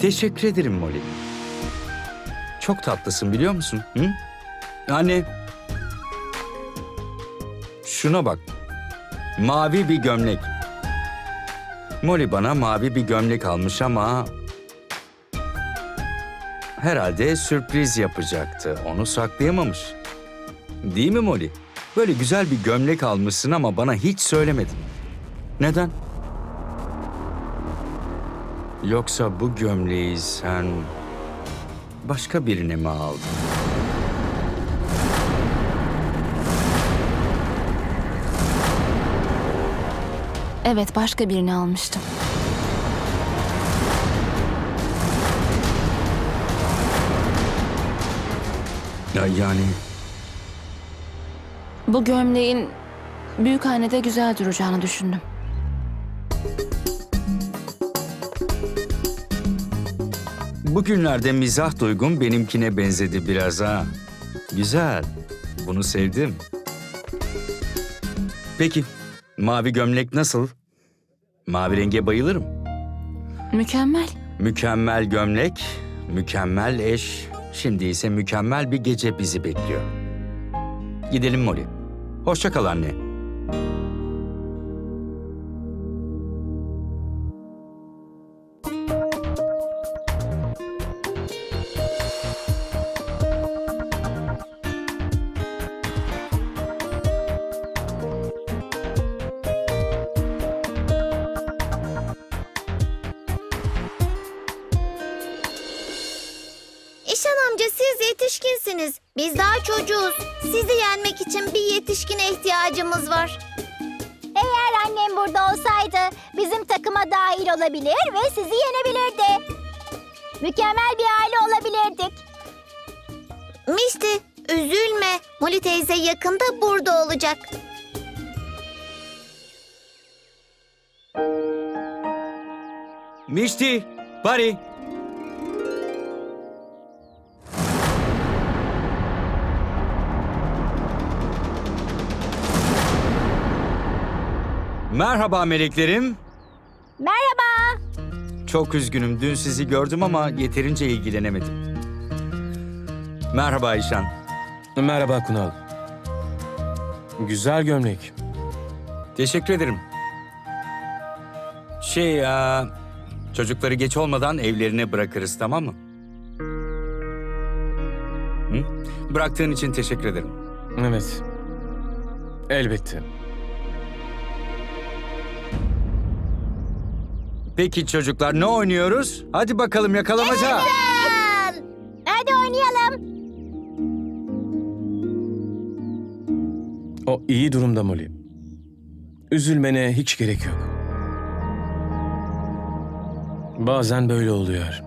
Teşekkür ederim Molly. Çok tatlısın biliyor musun? Hı? Anne. Şuna bak. Mavi bir gömlek. Molly bana mavi bir gömlek almış ama... herhalde sürpriz yapacaktı. Onu saklayamamış. Değil mi Molly? Böyle güzel bir gömlek almışsın ama bana hiç söylemedin. Neden? Yoksa bu gömleği sen başka birine mi aldın? Evet, başka birini almıştım. Yani Bu gömleğin büyükhanede güzel duracağını düşündüm. bugünlerde mizah duygum benimkine benzedi biraz ha. Güzel. Bunu sevdim. Peki, mavi gömlek nasıl? Mavi renge bayılırım. Mükemmel. Mükemmel gömlek, mükemmel eş, şimdi ise mükemmel bir gece bizi bekliyor. Gidelim Molly. Hoşça kal anne. İşan amca, siz yetişkinsiniz. Biz daha çocuğuz. Sizi yenmek için bir yetişkine ihtiyacımız var. Eğer annem burada olsaydı bizim takıma dahil olabilir ve sizi yenebilirdi. Mükemmel bir aile olabilirdik. Mişti, üzülme. Molly teyze yakında burada olacak. Mişti, Pari. Merhaba meleklerim. Merhaba. Çok üzgünüm. Dün sizi gördüm ama yeterince ilgilenemedim. Merhaba İşan. Merhaba Kunal. Güzel gömlek. Teşekkür ederim. Çocukları geç olmadan evlerine bırakırız, tamam mı? Hı? Bıraktığın için teşekkür ederim. Evet. Elbette. Peki çocuklar, ne oynuyoruz? Hadi bakalım yakalamaca. Hadi oynayalım. O iyi durumda Molly. Üzülmene hiç gerek yok. Bazen böyle oluyor.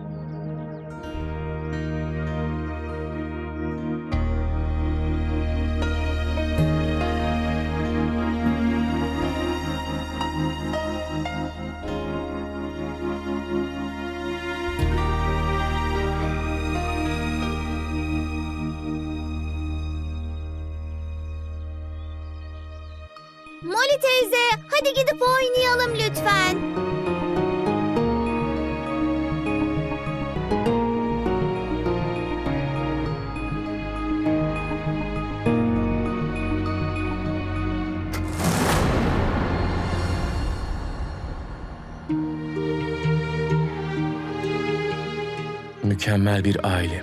Molly teyze, hadi gidip oynayalım lütfen. Mükemmel bir aile.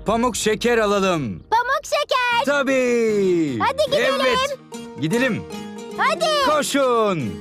Pamuk şeker alalım. Pamuk şeker. Tabii. Hadi gidelim. Evet. Gidelim. Hadi. Koşun.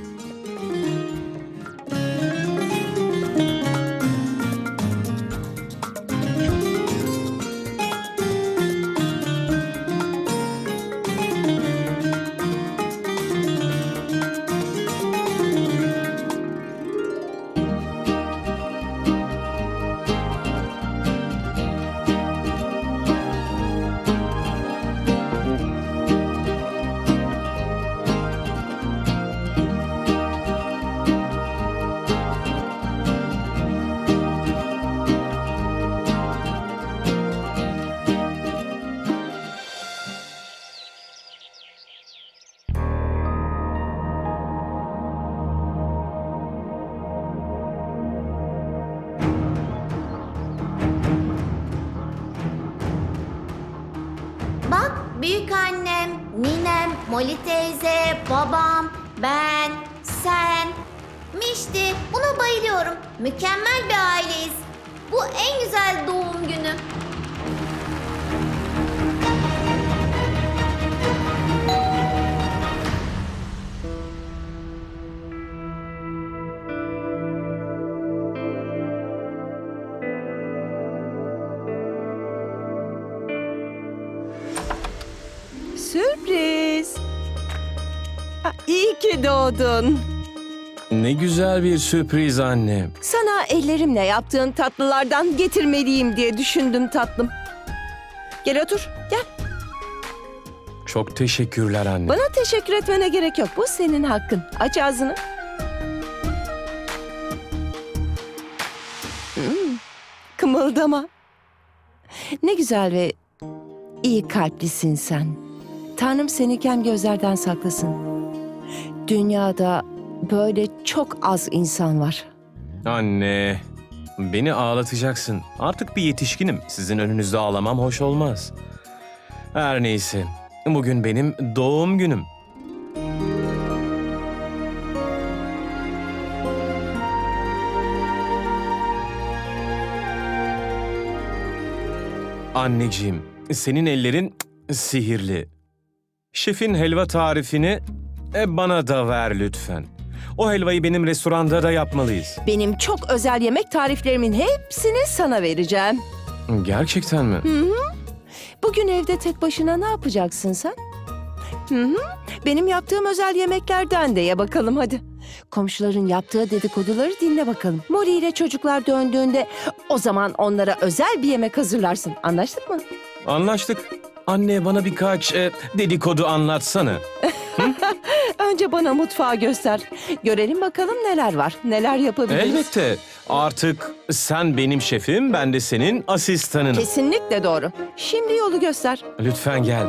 Bak, büyük annem, ninem, Molly teyze, babam, ben, sen. Mişti, buna bayılıyorum. Mükemmel bir aileyiz. Bu en güzel doğum günü. Sürpriz. İyi ki doğdun. Ne güzel bir sürpriz anne. Sana ellerimle yaptığın tatlılardan getirmeliyim diye düşündüm tatlım. Gel otur, gel. Çok teşekkürler anne. Bana teşekkür etmene gerek yok. Bu senin hakkın. Aç ağzını. Kımıldama. Ne güzel ve iyi kalplisin sen. Tanrım seni kem gözlerden saklasın. Dünyada böyle çok az insan var. Anne, beni ağlatacaksın. Artık bir yetişkinim. Sizin önünüzde ağlamam hoş olmaz. Her neyse, bugün benim doğum günüm. Anneciğim, senin ellerin sihirli. Şefin helva tarifini bana da ver lütfen. O helvayı benim restoranda da yapmalıyız. Benim çok özel yemek tariflerimin hepsini sana vereceğim. Gerçekten mi? Bugün evde tek başına ne yapacaksın sen? Benim yaptığım özel yemeklerden de ye bakalım hadi. Komşuların yaptığı dedikoduları dinle bakalım. Molly ile çocuklar döndüğünde o zaman onlara özel bir yemek hazırlarsın. Anlaştık mı? Anlaştık. Anne bana birkaç dedikodu anlatsana. Önce bana mutfağı göster. Görelim bakalım neler var. Neler yapabiliriz. Elbette. Artık sen benim şefim, ben de senin asistanınım. Kesinlikle doğru. Şimdi yolu göster. Lütfen gel.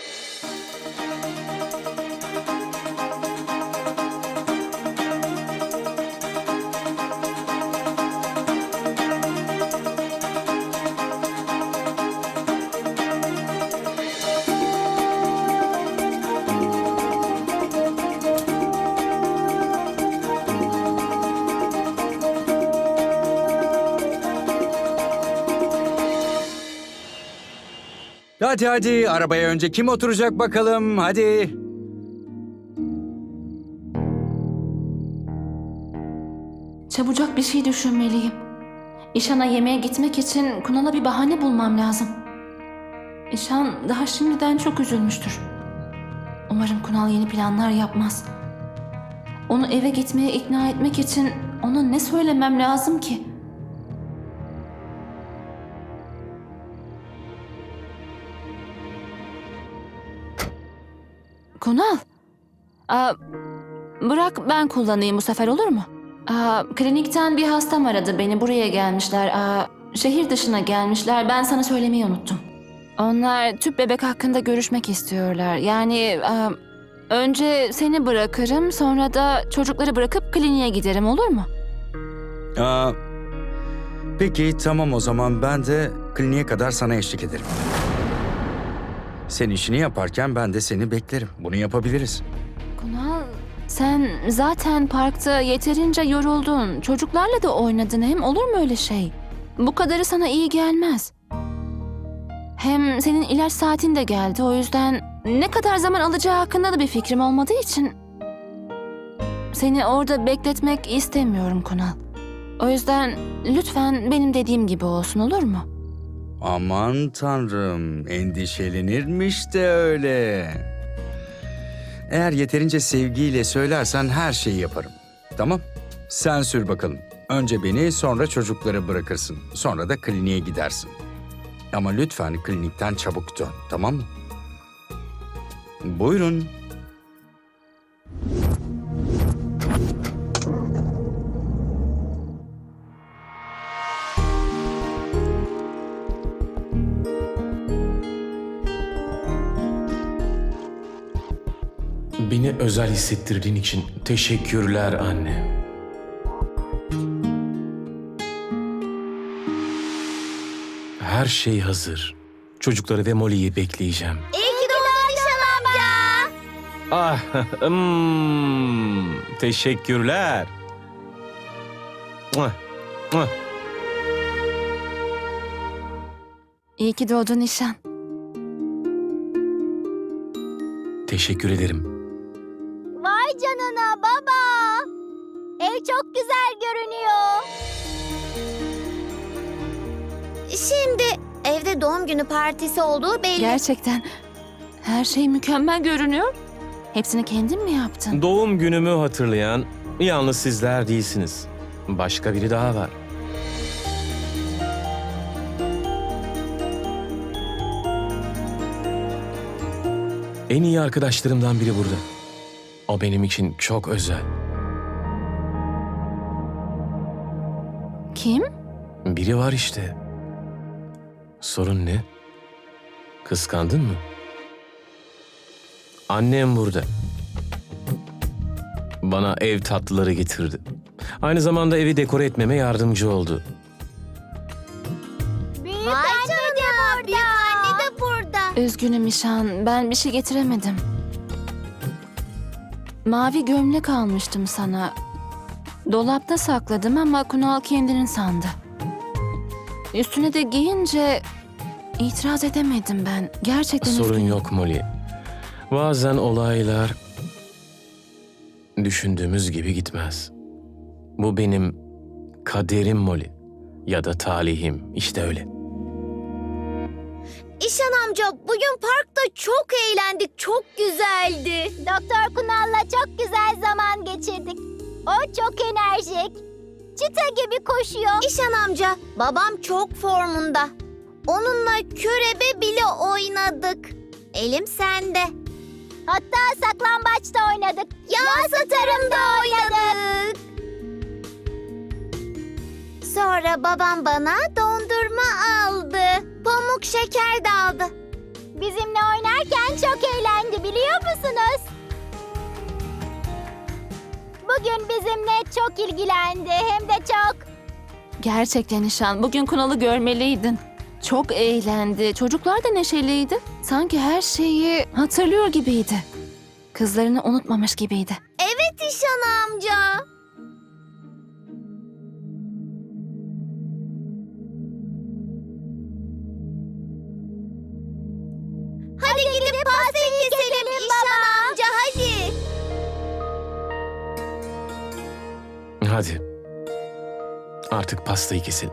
Hadi hadi, arabaya önce kim oturacak bakalım, hadi. Çabucak bir şey düşünmeliyim. İşan'a yemeğe gitmek için Kunal'a bir bahane bulmam lazım. İşan daha şimdiden çok üzülmüştür. Umarım Kunal yeni planlar yapmaz. Onu eve gitmeye ikna etmek için ona ne söylemem lazım ki? Kunal, bırak ben kullanayım bu sefer, olur mu? Klinikten bir hastam aradı beni, buraya gelmişler. Şehir dışına gelmişler, ben sana söylemeyi unuttum. Onlar tüp bebek hakkında görüşmek istiyorlar. Yani önce seni bırakırım, sonra da çocukları bırakıp kliniğe giderim, olur mu? Peki tamam, o zaman ben de kliniğe kadar sana eşlik ederim. Sen işini yaparken ben de seni beklerim. Bunu yapabiliriz. Kunal, sen zaten parkta yeterince yoruldun. Çocuklarla da oynadın hem, olur mu öyle şey? Bu kadarı sana iyi gelmez. Hem senin ilaç saatin de geldi. O yüzden ne kadar zaman alacağı hakkında da bir fikrim olmadığı için seni orada bekletmek istemiyorum Kunal. O yüzden lütfen benim dediğim gibi olsun, olur mu? Aman tanrım, endişelenirmiş de öyle. Eğer yeterince sevgiyle söylersen her şeyi yaparım. Tamam? Sen sür bakalım. Önce beni, sonra çocukları bırakırsın. Sonra da kliniğe gidersin. Ama lütfen klinikten çabuk dön, tamam mı? Buyurun. Beni özel hissettirdiğin için teşekkürler anne. Her şey hazır. Çocukları ve Molly'yi bekleyeceğim. İyi ki doğdun Nişan amca. Ah, teşekkürler. Muah, muah. İyi ki doğdun Nişan. Teşekkür ederim. Vay canına baba. Ev çok güzel görünüyor. Şimdi evde doğum günü partisi olduğu belli. Gerçekten her şey mükemmel görünüyor. Hepsini kendin mi yaptın? Doğum günümü hatırlayan yalnız sizler değilsiniz. Başka biri daha var. En iyi arkadaşlarımdan biri burada. O benim için çok özel. Kim? Biri var işte. Sorun ne? Kıskandın mı? Annem burada. Bana ev tatlıları getirdi. Aynı zamanda evi dekore etmeme yardımcı oldu. Büyük Vay anne de canına, burada. büyük anne de burada. Üzgünüm Nişan, ben bir şey getiremedim. Mavi gömlek almıştım sana. Dolapta sakladım ama Kunal kendinin sandı. Üstüne de giyince itiraz edemedim ben. Gerçekten Sorun üzgünüm. yok Molly. Bazen olaylar düşündüğümüz gibi gitmez. Bu benim kaderim Molly. Ya da talihim. İşte öyle. İşan amca bugün parkta çok eğlendik. Çok güzeldi. Doktor Kunal'la çok güzel zaman geçirdik. O çok enerjik. Çita gibi koşuyor. İşan amca babam çok formunda. Onunla körebe bile oynadık. Elim sende. Hatta saklambaç da oynadık. Yağ satarım da oynadık. Sonra babam bana dondurma aldı. Pamuk şeker de aldı. Bizimle oynarken çok eğlendi biliyor musunuz? Bugün bizimle çok ilgilendi hem de çok. Gerçekten Nişan, bugün Kunal'ı görmeliydin. Çok eğlendi. Çocuklar da neşeliydi. Sanki her şeyi hatırlıyor gibiydi. Kızlarını unutmamış gibiydi. Evet İşan amca. Hadi gidip pastayı keselim İşan amca hadi. Hadi. Artık pastayı keselim.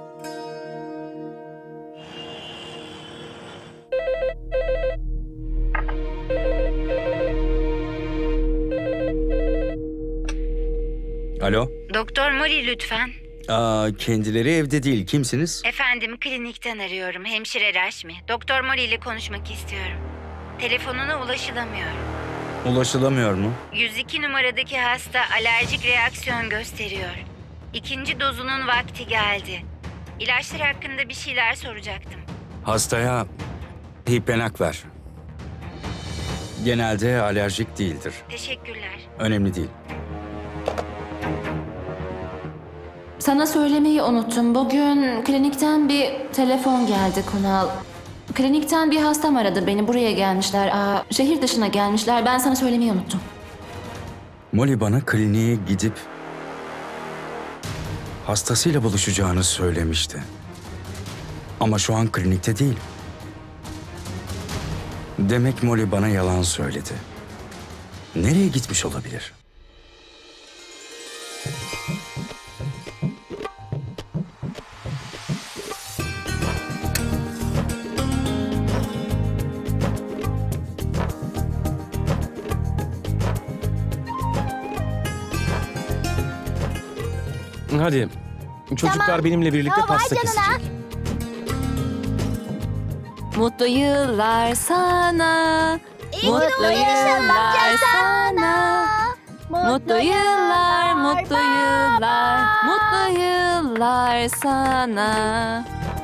Alo? Doktor Mori lütfen. Kendileri evde değil. Kimsiniz? Efendim klinikten arıyorum. Hemşire Raşmi. Doktor Mori ile konuşmak istiyorum. Telefonuna ulaşılamıyor. Ulaşılamıyor mu? 102 numaradaki hasta alerjik reaksiyon gösteriyor. İkinci dozunun vakti geldi. İlaçlar hakkında bir şeyler soracaktım. Hastaya hipenak ver. Genelde alerjik değildir. Teşekkürler. Önemli değil. Sana söylemeyi unuttum. Bugün klinikten bir telefon geldi Kunal. Klinikten bir hastam aradı beni. Buraya gelmişler. Şehir dışına gelmişler. Ben sana söylemeyi unuttum. Molly bana kliniğe gidip hastasıyla buluşacağını söylemişti. Ama şu an klinikte değil. Demek Molly bana yalan söyledi. Nereye gitmiş olabilir? Hadi. Çocuklar Tamam. benimle birlikte Ya, vay pasta canına. kesecek. Mutlu yıllar sana. Mutlu yaşa yıllar sana. Mutlu yıllar, mutlu yıllar, mutlu yıllar sana.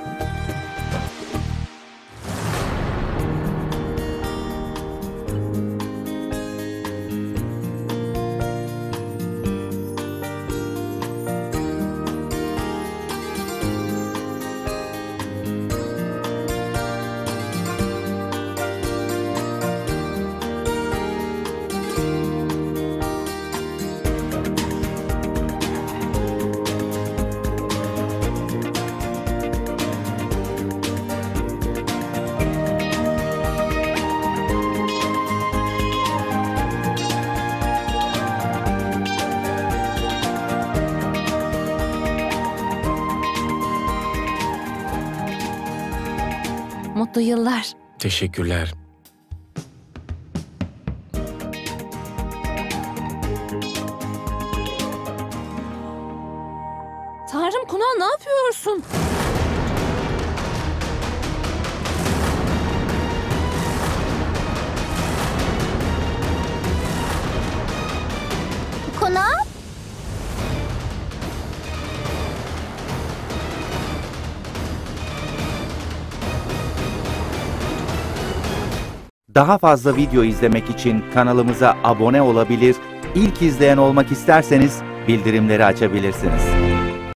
Mutlu yıllar. Teşekkürler. Tanrım Kunal, ne yapıyorsun? Kunal? Daha fazla video izlemek için kanalımıza abone olabilir, ilk izleyen olmak isterseniz bildirimleri açabilirsiniz.